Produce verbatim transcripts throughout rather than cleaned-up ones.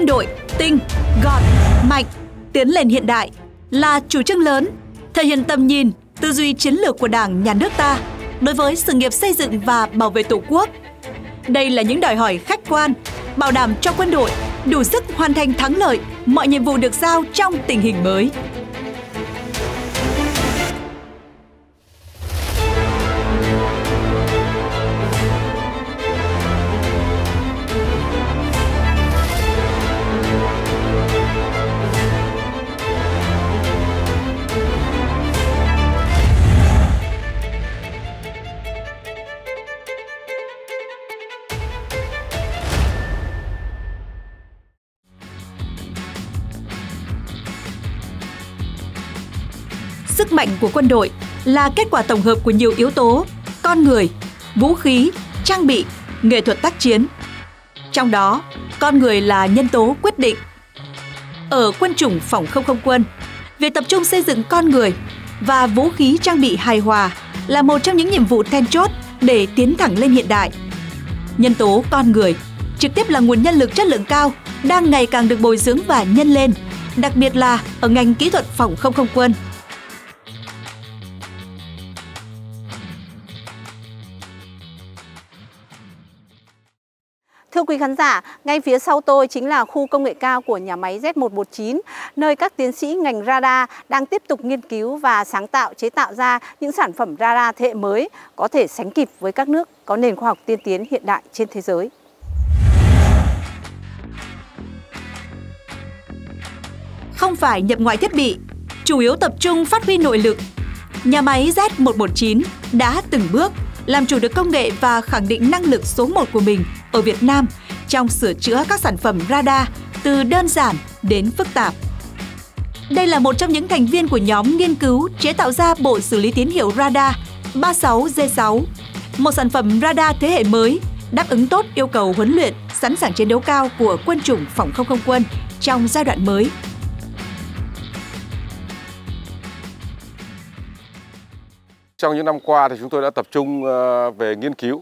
quân đội tinh, gọn, mạnh, tiến lên hiện đại là chủ trương lớn, thể hiện tầm nhìn, tư duy chiến lược của Đảng, Nhà nước ta đối với sự nghiệp xây dựng và bảo vệ Tổ quốc. Đây là những đòi hỏi khách quan, bảo đảm cho quân đội đủ sức hoàn thành thắng lợi mọi nhiệm vụ được giao trong tình hình mới. Sức mạnh của quân đội là kết quả tổng hợp của nhiều yếu tố: con người, vũ khí, trang bị, nghệ thuật tác chiến. Trong đó, con người là nhân tố quyết định. Ở quân chủng phòng không không quân, việc tập trung xây dựng con người và vũ khí trang bị hài hòa là một trong những nhiệm vụ then chốt để tiến thẳng lên hiện đại. Nhân tố con người trực tiếp là nguồn nhân lực chất lượng cao đang ngày càng được bồi dưỡng và nhân lên, đặc biệt là ở ngành kỹ thuật phòng không không quân. Thưa quý khán giả, ngay phía sau tôi chính là khu công nghệ cao của nhà máy Z một một chín, nơi các tiến sĩ ngành radar đang tiếp tục nghiên cứu và sáng tạo chế tạo ra những sản phẩm radar thế hệ mới có thể sánh kịp với các nước có nền khoa học tiên tiến hiện đại trên thế giới. Không phải nhập ngoại thiết bị, chủ yếu tập trung phát huy nội lực, nhà máy Z một một chín đã từng bước làm chủ được công nghệ và khẳng định năng lực số một của mình ở Việt Nam trong sửa chữa các sản phẩm radar từ đơn giản đến phức tạp. Đây là một trong những thành viên của nhóm nghiên cứu chế tạo ra bộ xử lý tín hiệu radar ba sáu G sáu, một sản phẩm radar thế hệ mới đáp ứng tốt yêu cầu huấn luyện, sẵn sàng chiến đấu cao của quân chủng phòng không không quân trong giai đoạn mới. Trong những năm qua thì chúng tôi đã tập trung về nghiên cứu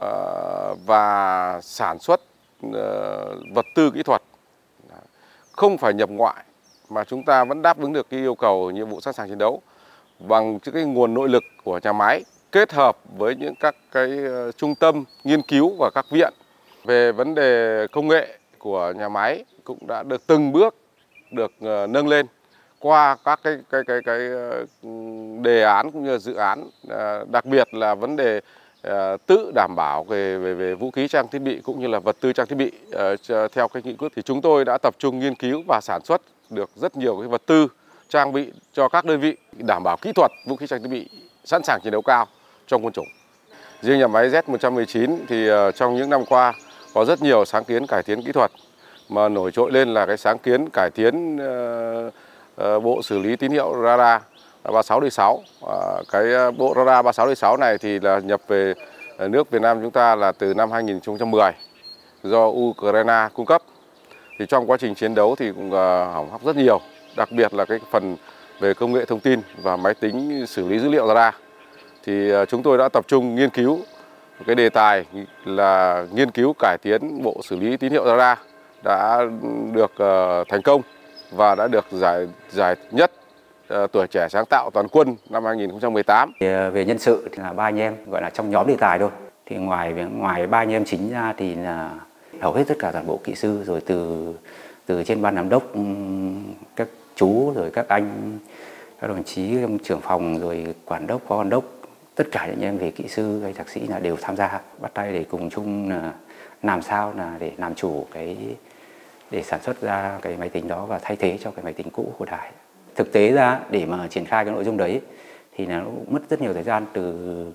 và sản xuất vật tư kỹ thuật, không phải nhập ngoại mà chúng ta vẫn đáp ứng được cái yêu cầu nhiệm vụ sẵn sàng chiến đấu bằng cái nguồn nội lực của nhà máy kết hợp với những các cái trung tâm nghiên cứu và các viện. Về vấn đề công nghệ của nhà máy cũng đã được từng bước được nâng lên qua các cái cái cái cái đề án cũng như dự án, đặc biệt là vấn đề tự đảm bảo về về về vũ khí trang thiết bị cũng như là vật tư trang thiết bị theo cái nghị quyết, thì chúng tôi đã tập trung nghiên cứu và sản xuất được rất nhiều cái vật tư trang bị cho các đơn vị đảm bảo kỹ thuật vũ khí trang thiết bị sẵn sàng chiến đấu cao trong quân chủng. Riêng nhà máy Z một một chín thì trong những năm qua có rất nhiều sáng kiến cải tiến kỹ thuật, mà nổi trội lên là cái sáng kiến cải tiến uh, uh, bộ xử lý tín hiệu radar ba sáu D sáu. Uh, cái bộ radar ba sáu D sáu này thì là nhập về nước Việt Nam chúng ta là từ năm hai nghìn không trăm mười do Ukraine cung cấp. Thì trong quá trình chiến đấu thì cũng uh, hỏng hóc rất nhiều, đặc biệt là cái phần về công nghệ thông tin và máy tính xử lý dữ liệu radar. Thì uh, chúng tôi đã tập trung nghiên cứu cái đề tài là nghiên cứu cải tiến bộ xử lý tín hiệu radar, đã được uh, thành công và đã được giải giải nhất uh, tuổi trẻ sáng tạo toàn quân năm hai nghìn không trăm mười tám. Về nhân sự thì là ba anh em gọi là trong nhóm đề tài thôi. Thì ngoài ngoài ba anh em chính ra thì là hầu hết tất cả toàn bộ kỹ sư, rồi từ từ trên ban giám đốc, các chú, rồi các anh, các đồng chí trưởng phòng, rồi quản đốc, phó quản đốc, tất cả những anh em về kỹ sư hay thạc sĩ là đều tham gia bắt tay để cùng chung là làm sao là để làm chủ cái để sản xuất ra cái máy tính đó và thay thế cho cái máy tính cũ của đài. Thực tế ra để mà triển khai cái nội dung đấy thì nó mất rất nhiều thời gian, từ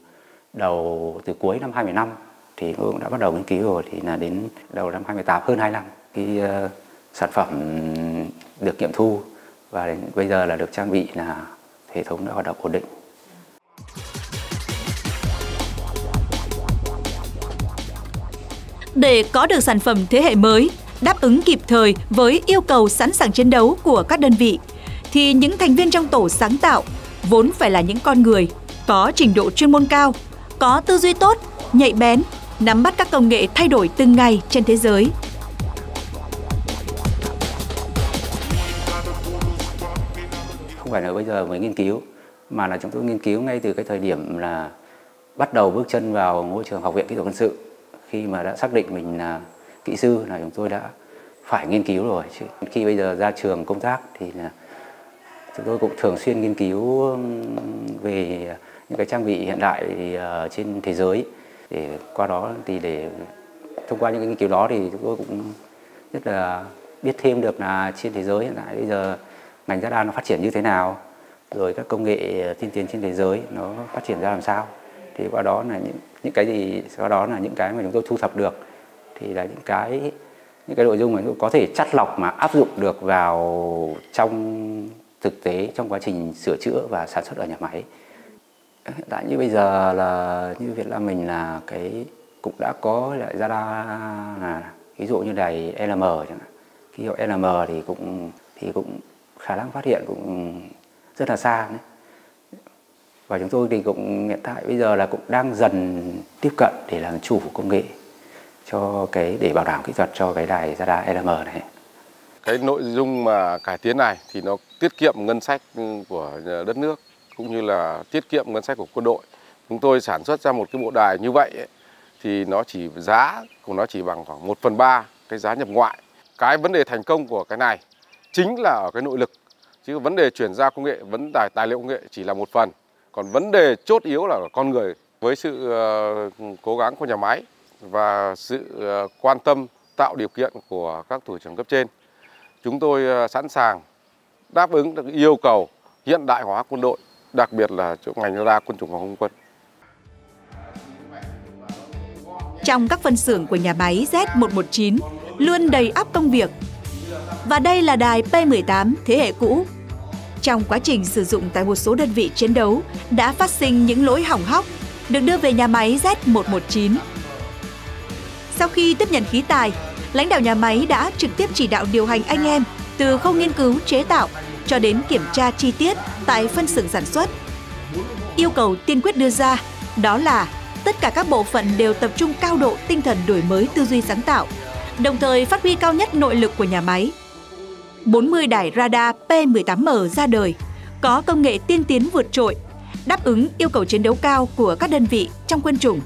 đầu từ cuối năm hai mươi năm thì tôi cũng đã bắt đầu nghiên cứu rồi, thì là đến đầu năm hai mươi tám, hơn hai năm khi uh, sản phẩm được nghiệm thu và đến bây giờ là được trang bị, là hệ thống đã hoạt động ổn định. Để có được sản phẩm thế hệ mới đáp ứng kịp thời với yêu cầu sẵn sàng chiến đấu của các đơn vị, thì những thành viên trong tổ sáng tạo vốn phải là những con người có trình độ chuyên môn cao, có tư duy tốt, nhạy bén, nắm bắt các công nghệ thay đổi từng ngày trên thế giới. phải là bây giờ mới nghiên cứu, mà là chúng tôi nghiên cứu ngay từ cái thời điểm là bắt đầu bước chân vào ngôi trường Học viện Kỹ thuật Quân sự. Khi mà đã xác định mình là kỹ sư là chúng tôi đã phải nghiên cứu rồi. Chứ khi bây giờ ra trường công tác thì là chúng tôi cũng thường xuyên nghiên cứu về những cái trang bị hiện đại trên thế giới, để qua đó thì để thông qua những cái nghiên cứu đó thì chúng tôi cũng rất là biết thêm được là trên thế giới hiện tại bây giờ ngành radar nó phát triển như thế nào, rồi các công nghệ tiên tiến trên thế giới nó phát triển ra làm sao. Thì qua đó là những những cái gì qua đó là những cái mà chúng tôi thu thập được, thì là những cái những cái nội dung mà chúng tôi có thể chắt lọc mà áp dụng được vào trong thực tế, trong quá trình sửa chữa và sản xuất ở nhà máy. Hiện tại như bây giờ là như Việt Nam mình là cái cũng đã có lại radar, là ví dụ như đài L M chẳng hạn. Ký hiệu L M thì cũng thì cũng khả năng phát hiện cũng rất là xa đấy. Và chúng tôi thì cũng hiện tại bây giờ là cũng đang dần tiếp cận để làm chủ công nghệ cho cái để bảo đảm kỹ thuật cho cái đài radar L M này. Cái nội dung mà cải tiến này thì nó tiết kiệm ngân sách của đất nước cũng như là tiết kiệm ngân sách của quân đội. Chúng tôi sản xuất ra một cái bộ đài như vậy ấy, thì nó chỉ giá của nó chỉ bằng khoảng một phần ba cái giá nhập ngoại. Cái vấn đề thành công của cái này chính là ở cái nội lực, chứ vấn đề chuyển giao công nghệ, vấn đề tài liệu công nghệ chỉ là một phần. Còn vấn đề chốt yếu là con người. Với sự uh, cố gắng của nhà máy và sự uh, quan tâm tạo điều kiện của các thủ trưởng cấp trên, chúng tôi uh, sẵn sàng đáp ứng được yêu cầu hiện đại hóa quân đội, đặc biệt là chỗ ngành radar quân chủng phòng không quân. Trong các phân xưởng của nhà máy Z một một chín luôn đầy ắp công việc. Và đây là đài P mười tám thế hệ cũ. Trong quá trình sử dụng tại một số đơn vị chiến đấu đã phát sinh những lỗi hỏng hóc, được đưa về nhà máy Z một một chín. Sau khi tiếp nhận khí tài, lãnh đạo nhà máy đã trực tiếp chỉ đạo điều hành anh em từ khâu nghiên cứu chế tạo cho đến kiểm tra chi tiết tại phân xưởng sản xuất. Yêu cầu tiên quyết đưa ra đó là tất cả các bộ phận đều tập trung cao độ tinh thần đổi mới tư duy sáng tạo, đồng thời phát huy cao nhất nội lực của nhà máy. bốn mươi đài radar P mười tám M ra đời, có công nghệ tiên tiến vượt trội, đáp ứng yêu cầu chiến đấu cao của các đơn vị trong quân chủng.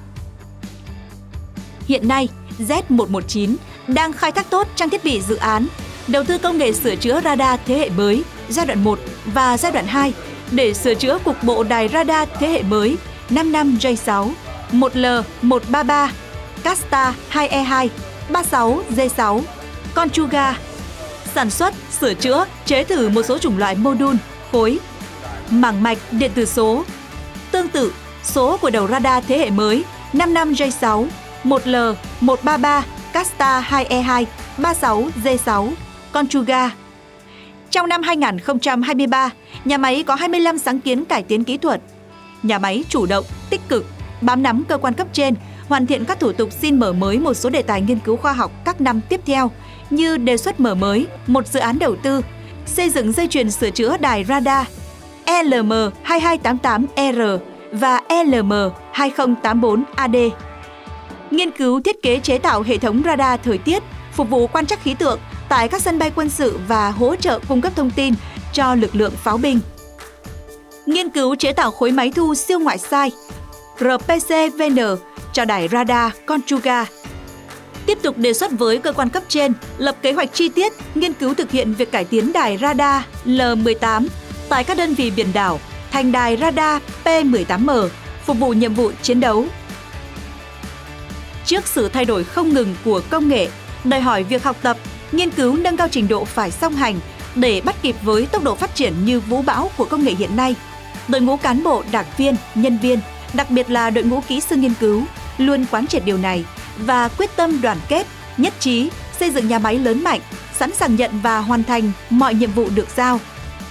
Hiện nay, Z một một chín đang khai thác tốt trang thiết bị dự án, đầu tư công nghệ sửa chữa radar thế hệ mới giai đoạn một và giai đoạn hai để sửa chữa cục bộ đài radar thế hệ mới năm năm J sáu, một L một ba ba, Casta hai E hai, ba sáu G sáu, Conchuga, sản xuất, sửa chữa, chế thử một số chủng loại mô đun, khối, mảng mạch điện tử số. Tương tự, số của đầu radar thế hệ mới năm năm J sáu, một L một ba ba, Casta hai E hai, ba sáu G sáu, Conchuga. Trong năm hai nghìn không trăm hai mươi ba, nhà máy có hai mươi lăm sáng kiến cải tiến kỹ thuật. Nhà máy chủ động, tích cực, bám nắm cơ quan cấp trên, hoàn thiện các thủ tục xin mở mới một số đề tài nghiên cứu khoa học các năm tiếp theo, như đề xuất mở mới một dự án đầu tư, xây dựng dây chuyền sửa chữa đài radar L M hai hai tám tám R và L M hai không tám bốn A D. Nghiên cứu thiết kế chế tạo hệ thống radar thời tiết, phục vụ quan trắc khí tượng tại các sân bay quân sự và hỗ trợ cung cấp thông tin cho lực lượng pháo binh. Nghiên cứu chế tạo khối máy thu siêu ngoại sai R P C V N cho đài radar Conchuga. Tiếp tục đề xuất với cơ quan cấp trên lập kế hoạch chi tiết, nghiên cứu thực hiện việc cải tiến đài radar L mười tám tại các đơn vị biển đảo thành đài radar P mười tám M phục vụ nhiệm vụ chiến đấu. Trước sự thay đổi không ngừng của công nghệ, đòi hỏi việc học tập, nghiên cứu nâng cao trình độ phải song hành để bắt kịp với tốc độ phát triển như vũ bão của công nghệ hiện nay. Đội ngũ cán bộ, đảng viên, nhân viên, đặc biệt là đội ngũ kỹ sư nghiên cứu, luôn quán triệt điều này và quyết tâm đoàn kết, nhất trí, xây dựng nhà máy lớn mạnh, sẵn sàng nhận và hoàn thành mọi nhiệm vụ được giao.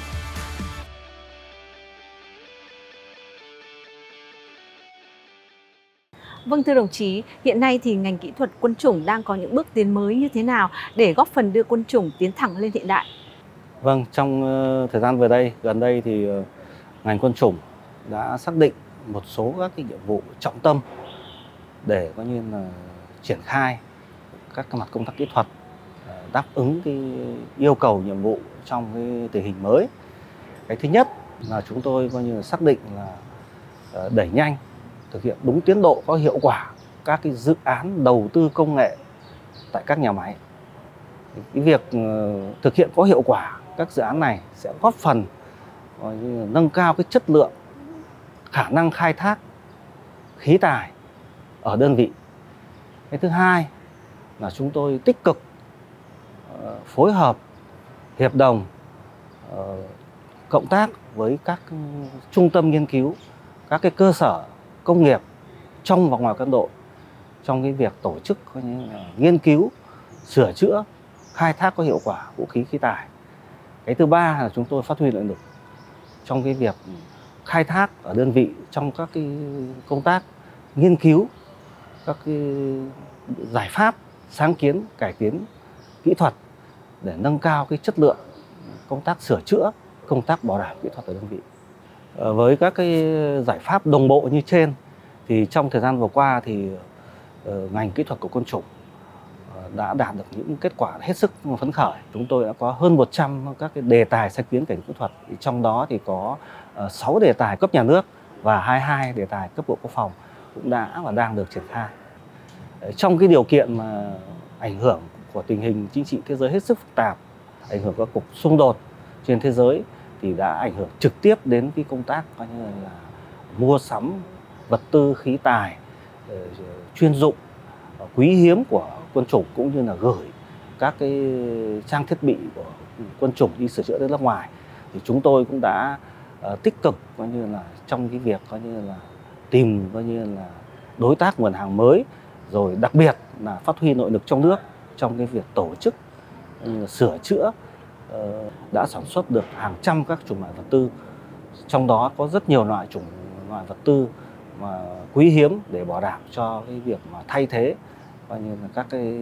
Vâng, thưa đồng chí, hiện nay thì ngành kỹ thuật quân chủng đang có những bước tiến mới như thế nào để góp phần đưa quân chủng tiến thẳng lên hiện đại? Vâng, trong uh, thời gian vừa đây, gần đây thì uh, ngành quân chủng đã xác định một số các cái nhiệm vụ trọng tâm để coi như là triển khai các cái mặt công tác kỹ thuật, đáp ứng cái yêu cầu nhiệm vụ trong cái tình hình mới. Cái thứ nhất là chúng tôi coi như là xác định là đẩy nhanh, thực hiện đúng tiến độ, có hiệu quả các cái dự án đầu tư công nghệ tại các nhà máy. Cái việc thực hiện có hiệu quả các dự án này sẽ góp phần nâng cao cái chất lượng, khả năng khai thác khí tài ở đơn vị. Cái thứ hai là chúng tôi tích cực phối hợp, hiệp đồng, cộng tác với các trung tâm nghiên cứu, các cái cơ sở công nghiệp trong và ngoài quân đội trong cái việc tổ chức coi như là nghiên cứu, sửa chữa, khai thác có hiệu quả vũ khí khí tài. Cái thứ ba là chúng tôi phát huy nội lực trong cái việc khai thác ở đơn vị trong các cái công tác nghiên cứu các cái giải pháp, sáng kiến, cải tiến kỹ thuật để nâng cao cái chất lượng công tác sửa chữa, công tác bảo đảm kỹ thuật ở đơn vị. Với các cái giải pháp đồng bộ như trên thì trong thời gian vừa qua thì ngành kỹ thuật của quân chủng đã đạt được những kết quả hết sức phấn khởi. Chúng tôi đã có hơn một trăm các cái đề tài sáng kiến cải tiến kỹ thuật, trong đó thì có sáu đề tài cấp nhà nước và hai mươi hai đề tài cấp Bộ Quốc phòng cũng đã và đang được triển khai. Trong cái điều kiện mà ảnh hưởng của tình hình chính trị thế giới hết sức phức tạp, ảnh hưởng các cuộc xung đột trên thế giới thì đã ảnh hưởng trực tiếp đến cái công tác coi như là mua sắm vật tư khí tài chuyên dụng quý hiếm của quân chủng, cũng như là gửi các cái trang thiết bị của quân chủng đi sửa chữa đến nước ngoài. Thì chúng tôi cũng đã uh, tích cực coi như là trong cái việc coi như là tìm coi như là đối tác nguồn hàng mới, rồi đặc biệt là phát huy nội lực trong nước trong cái việc tổ chức uh, sửa chữa uh, đã sản xuất được hàng trăm các chủng loại vật tư, trong đó có rất nhiều loại chủng loại vật tư mà quý hiếm để bảo đảm cho cái việc mà thay thế coi như là các cái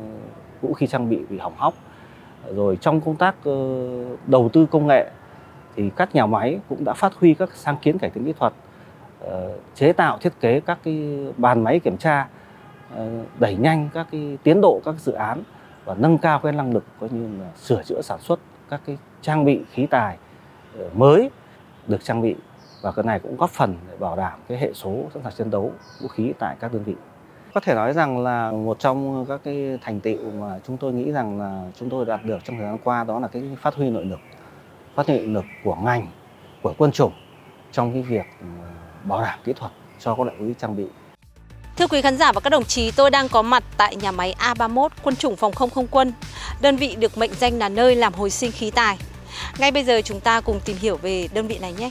vũ khí trang bị bị hỏng hóc. Rồi trong công tác đầu tư công nghệ thì các nhà máy cũng đã phát huy các sáng kiến cải tiến kỹ thuật, chế tạo thiết kế các cái bàn máy kiểm tra, đẩy nhanh các cái tiến độ các dự án và nâng cao cái năng lực coi như là sửa chữa sản xuất các cái trang bị khí tài mới được trang bị, và cái này cũng góp phần để bảo đảm cái hệ số sẵn sàng chiến đấu vũ khí tại các đơn vị. Có thể nói rằng là một trong các cái thành tựu mà chúng tôi nghĩ rằng là chúng tôi đạt được trong thời gian qua, đó là cái phát huy nội lực, phát huy nội lực của ngành, của quân chủng trong cái việc bảo đảm kỹ thuật cho các loại vũ khí trang bị. Thưa quý khán giả và các đồng chí, tôi đang có mặt tại nhà máy A ba mươi mốt Quân chủng Phòng không Không quân, đơn vị được mệnh danh là nơi làm hồi sinh khí tài. Ngay bây giờ chúng ta cùng tìm hiểu về đơn vị này nhé.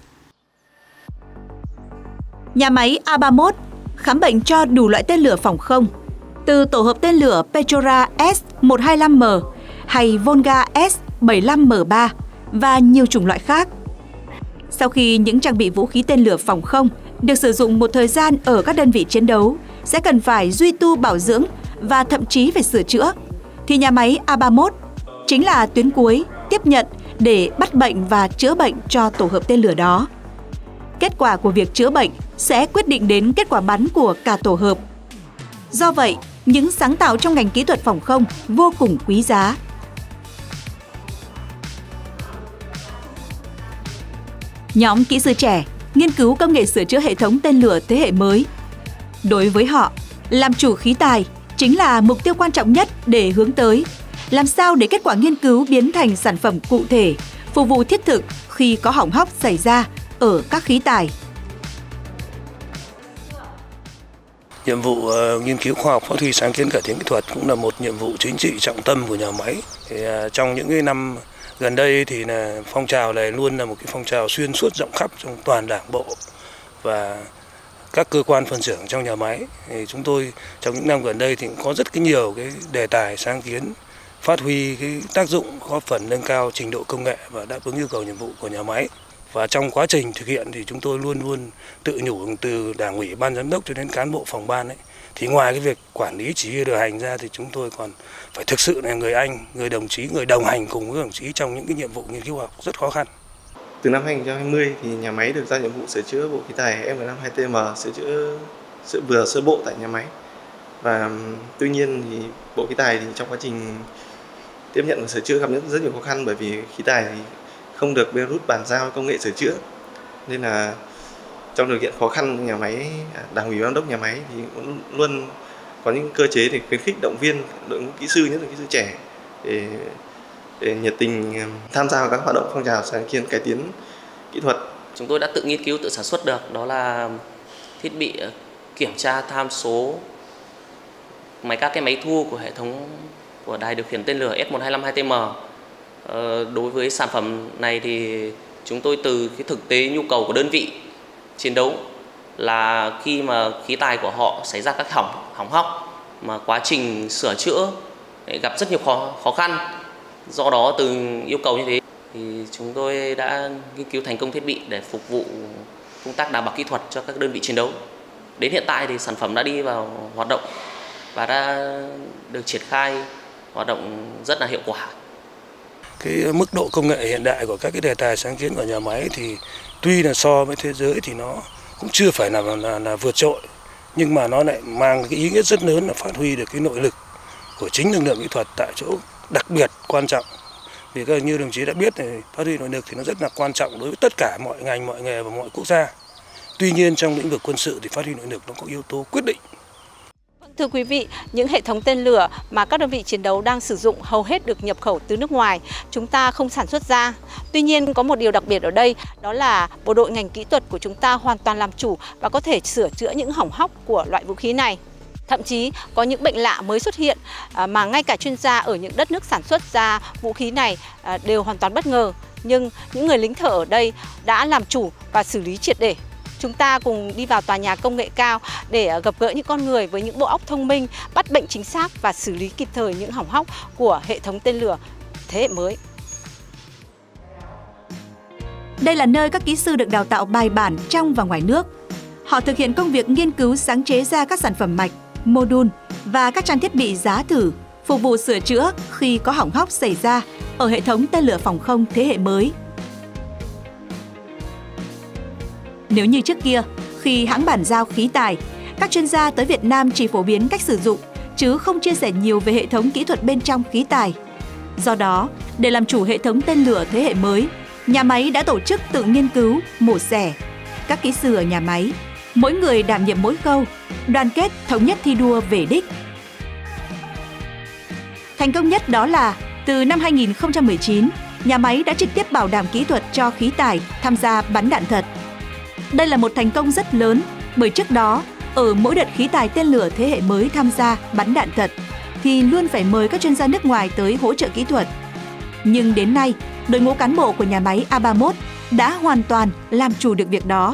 Nhà máy A ba mươi mốt khám bệnh cho đủ loại tên lửa phòng không, từ tổ hợp tên lửa Petrora S một hai lăm M hay Volga S bảy lăm M ba và nhiều chủng loại khác. Sau khi những trang bị vũ khí tên lửa phòng không được sử dụng một thời gian ở các đơn vị chiến đấu, sẽ cần phải duy tu bảo dưỡng và thậm chí phải sửa chữa, thì nhà máy A ba mươi mốt chính là tuyến cuối tiếp nhận để bắt bệnh và chữa bệnh cho tổ hợp tên lửa đó. Kết quả của việc chữa bệnh sẽ quyết định đến kết quả bắn của cả tổ hợp. Do vậy, những sáng tạo trong ngành kỹ thuật phòng không vô cùng quý giá. Nhóm kỹ sư trẻ nghiên cứu công nghệ sửa chữa hệ thống tên lửa thế hệ mới. Đối với họ, làm chủ khí tài chính là mục tiêu quan trọng nhất để hướng tới. Làm sao để kết quả nghiên cứu biến thành sản phẩm cụ thể, phục vụ thiết thực khi có hỏng hóc xảy ra ở các khí tài. Nhiệm vụ uh, nghiên cứu khoa học, phát huy sáng kiến cải tiến kỹ thuật cũng là một nhiệm vụ chính trị trọng tâm của nhà máy. Thì, uh, trong những cái năm gần đây thì là phong trào này luôn là một cái phong trào xuyên suốt rộng khắp trong toàn đảng bộ và các cơ quan phân xưởng trong nhà máy. Thì chúng tôi trong những năm gần đây thì cũng có rất cái nhiều cái đề tài sáng kiến phát huy cái tác dụng góp phần nâng cao trình độ công nghệ và đáp ứng yêu cầu nhiệm vụ của nhà máy. Và trong quá trình thực hiện thì chúng tôi luôn luôn tự nhủ từ đảng ủy, ban giám đốc cho đến cán bộ phòng ban ấy. Thì ngoài cái việc quản lý chỉ huy điều hành ra thì chúng tôi còn phải thực sự là người anh, người đồng chí, người đồng hành cùng với đồng chí trong những cái nhiệm vụ nghiên cứu học rất khó khăn. Từ năm hai nghìn không trăm hai mươi thì nhà máy được giao nhiệm vụ sửa chữa bộ khí tài M mười lăm hai T M, sửa chữa sửa vừa sơ bộ tại nhà máy. Và tuy nhiên thì bộ khí tài thì trong quá trình tiếp nhận và sửa chữa gặp rất nhiều khó khăn, bởi vì khí tài thì không được Belarus bàn giao công nghệ sửa chữa, nên là trong điều kiện khó khăn nhà máy, Đảng ủy Ban giám đốc nhà máy thì cũng luôn có những cơ chế để khuyến khích động viên đội ngũ kỹ sư, nhất là kỹ sư trẻ để, để nhiệt tình tham gia vào các hoạt động phong trào sáng kiến cải tiến kỹ thuật. Chúng tôi đã tự nghiên cứu, tự sản xuất được, đó là thiết bị kiểm tra tham số máy các cái máy thu của hệ thống của đài điều khiển tên lửa S một hai năm hai T M. Ờ, đối với sản phẩm này thì chúng tôi từ cái thực tế nhu cầu của đơn vị chiến đấu là khi mà khí tài của họ xảy ra các hỏng hỏng hóc mà quá trình sửa chữa gặp rất nhiều khó khó khăn. Do đó từ yêu cầu như thế thì chúng tôi đã nghiên cứu thành công thiết bị để phục vụ công tác đảm bảo kỹ thuật cho các đơn vị chiến đấu. Đến hiện tại thì sản phẩm đã đi vào hoạt động và đã được triển khai hoạt động rất là hiệu quả. Cái mức độ công nghệ hiện đại của các cái đề tài sáng kiến của nhà máy thì tuy là so với thế giới thì nó cũng chưa phải là, là, là vượt trội, nhưng mà nó lại mang cái ý nghĩa rất lớn là phát huy được cái nội lực của chính lực lượng kỹ thuật tại chỗ, đặc biệt quan trọng. Vì các như đồng chí đã biết thì phát huy nội lực thì nó rất là quan trọng đối với tất cả mọi ngành, mọi nghề và mọi quốc gia. Tuy nhiên trong lĩnh vực quân sự thì phát huy nội lực nó có yếu tố quyết định. Thưa quý vị, những hệ thống tên lửa mà các đơn vị chiến đấu đang sử dụng hầu hết được nhập khẩu từ nước ngoài, chúng ta không sản xuất ra. Tuy nhiên có một điều đặc biệt ở đây, đó là bộ đội ngành kỹ thuật của chúng ta hoàn toàn làm chủ và có thể sửa chữa những hỏng hóc của loại vũ khí này. Thậm chí có những bệnh lạ mới xuất hiện mà ngay cả chuyên gia ở những đất nước sản xuất ra vũ khí này đều hoàn toàn bất ngờ. Nhưng những người lính thợ ở đây đã làm chủ và xử lý triệt để. Chúng ta cùng đi vào tòa nhà công nghệ cao để gặp gỡ những con người với những bộ óc thông minh, bắt bệnh chính xác và xử lý kịp thời những hỏng hóc của hệ thống tên lửa thế hệ mới. Đây là nơi các kỹ sư được đào tạo bài bản trong và ngoài nước. Họ thực hiện công việc nghiên cứu sáng chế ra các sản phẩm mạch, mô đun và các trang thiết bị giá thử, phục vụ sửa chữa khi có hỏng hóc xảy ra ở hệ thống tên lửa phòng không thế hệ mới. Nếu như trước kia, khi hãng bàn giao khí tài, các chuyên gia tới Việt Nam chỉ phổ biến cách sử dụng, chứ không chia sẻ nhiều về hệ thống kỹ thuật bên trong khí tài. Do đó, để làm chủ hệ thống tên lửa thế hệ mới, nhà máy đã tổ chức tự nghiên cứu, mổ xẻ. Các kỹ sư ở nhà máy, mỗi người đảm nhiệm mỗi khâu, đoàn kết thống nhất thi đua về đích. Thành công nhất đó là từ năm hai nghìn không trăm mười chín, nhà máy đã trực tiếp bảo đảm kỹ thuật cho khí tài tham gia bắn đạn thật. Đây là một thành công rất lớn bởi trước đó, ở mỗi đợt khí tài tên lửa thế hệ mới tham gia bắn đạn thật thì luôn phải mời các chuyên gia nước ngoài tới hỗ trợ kỹ thuật. Nhưng đến nay, đội ngũ cán bộ của nhà máy A ba mươi mốt đã hoàn toàn làm chủ được việc đó.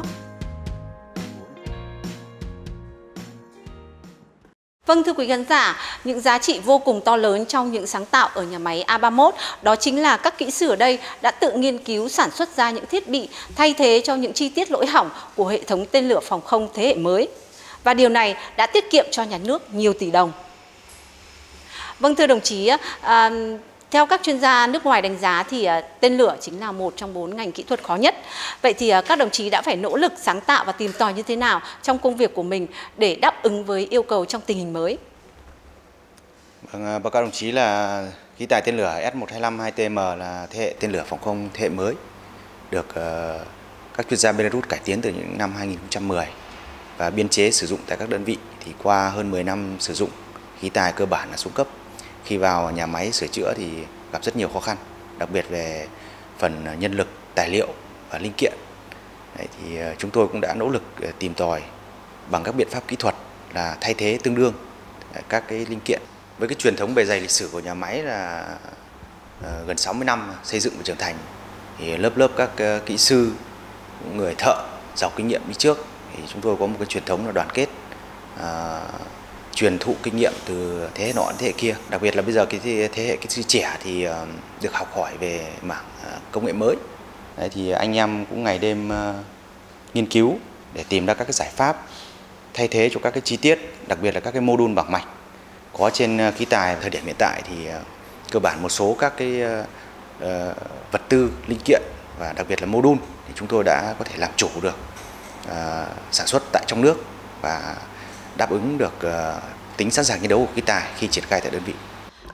Vâng, thưa quý khán giả, những giá trị vô cùng to lớn trong những sáng tạo ở nhà máy A ba mươi mốt đó chính là các kỹ sư ở đây đã tự nghiên cứu sản xuất ra những thiết bị thay thế cho những chi tiết lỗi hỏng của hệ thống tên lửa phòng không thế hệ mới. Và điều này đã tiết kiệm cho nhà nước nhiều tỷ đồng. Vâng, thưa đồng chí, à, theo các chuyên gia nước ngoài đánh giá thì uh, tên lửa chính là một trong bốn ngành kỹ thuật khó nhất. Vậy thì uh, các đồng chí đã phải nỗ lực sáng tạo và tìm tòi như thế nào trong công việc của mình để đáp ứng với yêu cầu trong tình hình mới? Vâng, báo cáo đồng chí là khí tài tên lửa S một hai năm hai T M là thế hệ tên lửa phòng không thế hệ mới, được uh, các chuyên gia Belarus cải tiến từ những năm hai nghìn không trăm mười và biên chế sử dụng tại các đơn vị. Thì qua hơn mười năm sử dụng, khí tài cơ bản là xuống cấp. Khi vào nhà máy sửa chữa thì gặp rất nhiều khó khăn, đặc biệt về phần nhân lực, tài liệu và linh kiện. Đấy, thì chúng tôi cũng đã nỗ lực tìm tòi bằng các biện pháp kỹ thuật là thay thế tương đương các cái linh kiện. Với cái truyền thống bề dày lịch sử của nhà máy là uh, gần sáu mươi năm xây dựng và trưởng thành, thì lớp lớp các uh, kỹ sư, người thợ giàu kinh nghiệm đi trước, thì chúng tôi có một cái truyền thống là đoàn kết, uh, truyền thụ kinh nghiệm từ thế hệ nọ đến thế hệ kia. Đặc biệt là bây giờ cái thế hệ kỹ sư trẻ thì uh, được học hỏi về mảng uh, công nghệ mới. Đấy, thì anh em cũng ngày đêm uh, nghiên cứu để tìm ra các cái giải pháp thay thế cho các cái chi tiết, đặc biệt là các cái mô đun bằng mạch có trên khí tài. Thời điểm hiện tại thì uh, cơ bản một số các cái uh, uh, vật tư linh kiện và đặc biệt là mô đun thì chúng tôi đã có thể làm chủ được uh, sản xuất tại trong nước và đáp ứng được uh, tính sẵn sàng chiến đấu của khí tài khi triển khai tại đơn vị.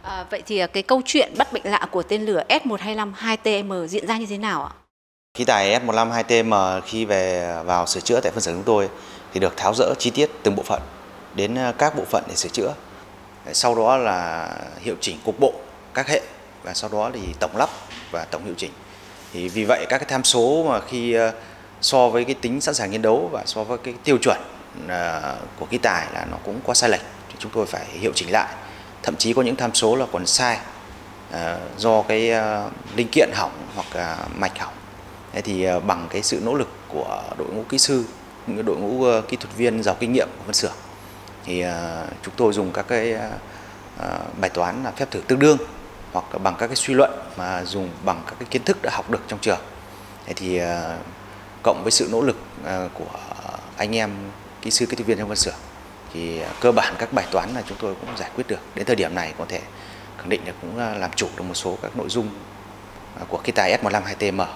À, vậy thì cái câu chuyện bắt bệnh lạ của tên lửa S một hai năm hai T M diễn ra như thế nào ạ? Khí tài S một năm hai T M khi về vào sửa chữa tại phân xưởng chúng tôi thì được tháo dỡ chi tiết từng bộ phận đến các bộ phận để sửa chữa. Sau đó là hiệu chỉnh cục bộ các hệ và sau đó thì tổng lắp và tổng hiệu chỉnh. Thì vì vậy các cái tham số mà khi so với cái tính sẵn sàng chiến đấu và so với cái tiêu chuẩn của khí tài là nó cũng quá sai lệch, thì chúng tôi phải hiệu chỉnh lại. Thậm chí có những tham số là còn sai do cái linh kiện hỏng hoặc mạch hỏng. Thế thì bằng cái sự nỗ lực của đội ngũ kỹ sư, những đội ngũ kỹ thuật viên giàu kinh nghiệm của phân xưởng, thì chúng tôi dùng các cái bài toán là phép thử tương đương hoặc là bằng các cái suy luận mà dùng bằng các cái kiến thức đã học được trong trường. Thế thì cộng với sự nỗ lực của anh em kỹ sư kỹ thuật viên trong phân xưởng thì cơ bản các bài toán là chúng tôi cũng giải quyết được. Đến thời điểm này có thể khẳng định là cũng làm chủ được một số các nội dung của khí tài S một năm hai T M.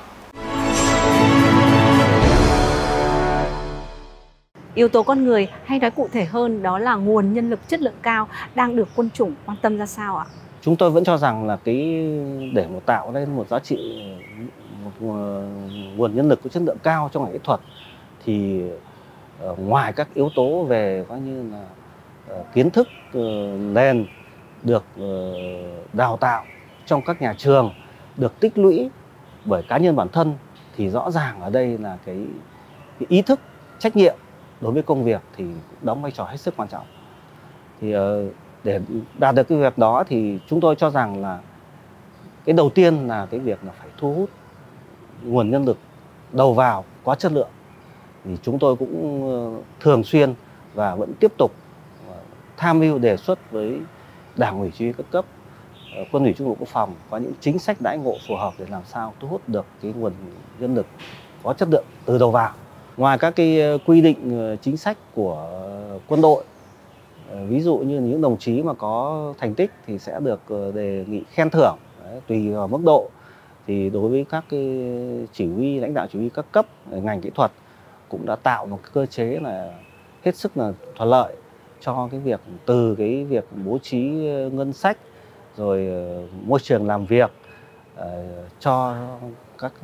Yếu tố con người, hay nói cụ thể hơn đó là nguồn nhân lực chất lượng cao đang được quân chủng quan tâm ra sao ạ? Chúng tôi vẫn cho rằng là cái để một tạo nên một giá trị, một nguồn nhân lực có chất lượng cao trong ngành kỹ thuật thì uh, ngoài các yếu tố về coi như là uh, kiến thức uh, nền được uh, đào tạo trong các nhà trường, được tích lũy bởi cá nhân bản thân, thì rõ ràng ở đây là cái, cái ý thức, trách nhiệm đối với công việc thì đóng vai trò hết sức quan trọng. Thì uh, để đạt được cái việc đó thì chúng tôi cho rằng là cái đầu tiên là cái việc là phải thu hút nguồn nhân lực đầu vào có chất lượng. Thì chúng tôi cũng thường xuyên và vẫn tiếp tục tham mưu đề xuất với Đảng ủy Chỉ huy các cấp, Quân ủy Trung bộ Quốc phòng có những chính sách đãi ngộ phù hợp để làm sao thu hút được cái nguồn nhân lực có chất lượng từ đầu vào. Ngoài các cái quy định chính sách của quân đội, ví dụ như những đồng chí mà có thành tích thì sẽ được đề nghị khen thưởng. Đấy, tùy vào mức độ. Thì đối với các cái chỉ huy, lãnh đạo chỉ huy các cấp ngành kỹ thuật cũng đã tạo một cơ chế là hết sức là thuận lợi cho cái việc, từ cái việc bố trí ngân sách rồi môi trường làm việc uh, cho các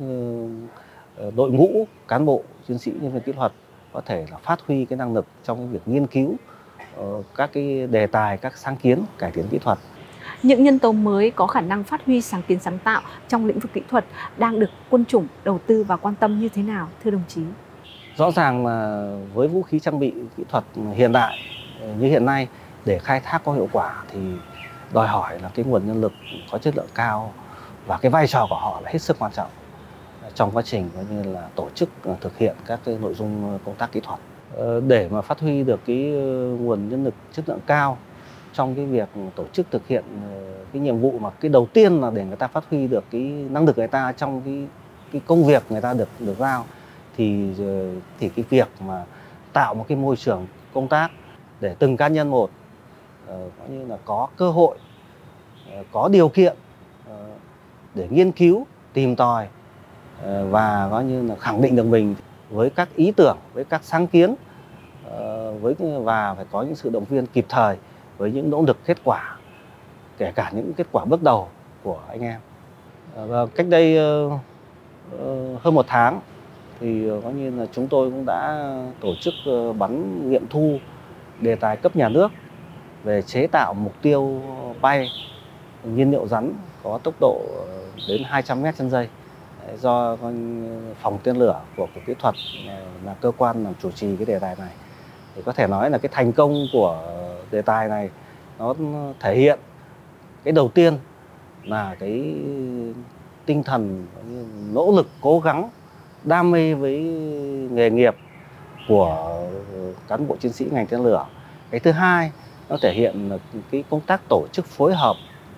uh, đội ngũ cán bộ chiến sĩ nhân viên kỹ thuật có thể là phát huy cái năng lực trong cái việc nghiên cứu uh, các cái đề tài, các sáng kiến cải tiến kỹ thuật. Những nhân tố mới có khả năng phát huy sáng kiến sáng tạo trong lĩnh vực kỹ thuật đang được quân chủng đầu tư và quan tâm như thế nào, thưa đồng chí? Rõ ràng là với vũ khí trang bị kỹ thuật hiện đại như hiện nay, để khai thác có hiệu quả thì đòi hỏi là cái nguồn nhân lực có chất lượng cao, và cái vai trò của họ là hết sức quan trọng trong quá trình coi như là tổ chức thực hiện các cái nội dung công tác kỹ thuật. Để mà phát huy được cái nguồn nhân lực chất lượng cao trong cái việc tổ chức thực hiện cái nhiệm vụ, mà cái đầu tiên là để người ta phát huy được cái năng lực người ta trong cái cái công việc người ta được được giao, thì thì cái việc mà tạo một cái môi trường công tác để từng cá nhân một uh, coi như là có cơ hội, uh, có điều kiện uh, để nghiên cứu, tìm tòi uh, và coi như là khẳng định được mình với các ý tưởng, với các sáng kiến, uh, với và phải có những sự động viên kịp thời với những nỗ lực kết quả, kể cả những kết quả bước đầu của anh em. Uh, và cách đây uh, uh, hơn một tháng thì coi như là chúng tôi cũng đã tổ chức uh, bắn nghiệm thu đề tài cấp nhà nước về chế tạo mục tiêu bay nhiên liệu rắn có tốc độ đến hai trăm mét trên giây, do phòng tên lửa của Cục Kỹ thuật là cơ quan làm chủ trì cái đề tài này. Thì có thể nói là cái thành công của đề tài này nó thể hiện cái đầu tiên là cái tinh thần nỗ lực, cố gắng, đam mê với nghề nghiệp của cán bộ chiến sĩ ngành tên lửa. Cái thứ hai, nó thể hiện là cái công tác tổ chức phối hợp,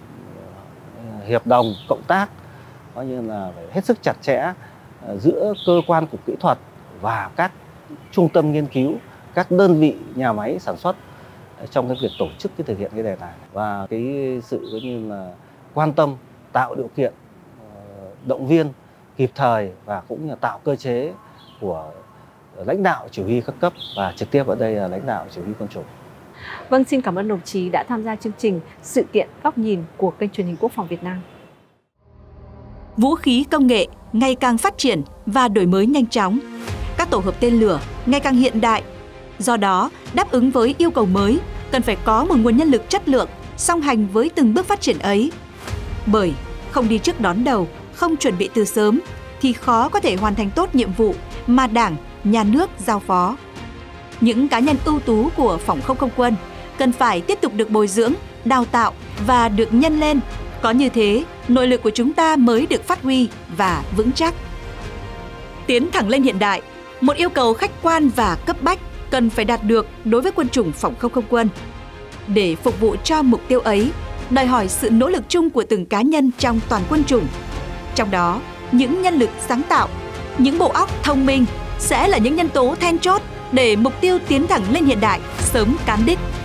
hiệp đồng, cộng tác coi như là phải hết sức chặt chẽ giữa cơ quan Cục Kỹ thuật và các trung tâm nghiên cứu, các đơn vị nhà máy sản xuất trong cái việc tổ chức cái thực hiện cái đề tài. Và cái sự coi như là quan tâm, tạo điều kiện, động viên kịp thời và cũng là tạo cơ chế của lãnh đạo chỉ huy các cấp, và trực tiếp ở đây là lãnh đạo chỉ huy quân chủng. Vâng, xin cảm ơn đồng chí đã tham gia chương trình Sự kiện Góc nhìn của kênh truyền hình Quốc phòng Việt Nam. Vũ khí công nghệ ngày càng phát triển và đổi mới nhanh chóng. Các tổ hợp tên lửa ngày càng hiện đại. Do đó, đáp ứng với yêu cầu mới, cần phải có một nguồn nhân lực chất lượng song hành với từng bước phát triển ấy. Bởi không đi trước đón đầu, không chuẩn bị từ sớm thì khó có thể hoàn thành tốt nhiệm vụ mà Đảng, Nhà nước giao phó. Những cá nhân ưu tú của Phòng không không quân cần phải tiếp tục được bồi dưỡng, đào tạo và được nhân lên. Có như thế, nội lực của chúng ta mới được phát huy và vững chắc. Tiến thẳng lên hiện đại, một yêu cầu khách quan và cấp bách cần phải đạt được đối với quân chủng Phòng không không quân. Để phục vụ cho mục tiêu ấy, đòi hỏi sự nỗ lực chung của từng cá nhân trong toàn quân chủng. Trong đó, những nhân lực sáng tạo, những bộ óc thông minh sẽ là những nhân tố then chốt để mục tiêu tiến thẳng lên hiện đại sớm cán đích.